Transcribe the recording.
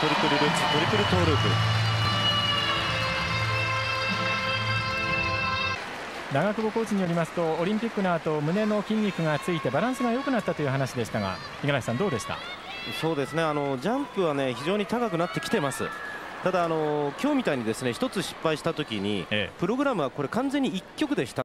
トリプルルッツ、トリプルトーループ。 長久保コーチによりますと、オリンピックの後胸の筋肉がついてバランスが良くなったという話でしたが、五十嵐さんどうでした？ そうですね、ジャンプはね非常に高くなってきてます。ただ今日みたいにですね一つ失敗した時に、プログラムはこれ完全に1曲でした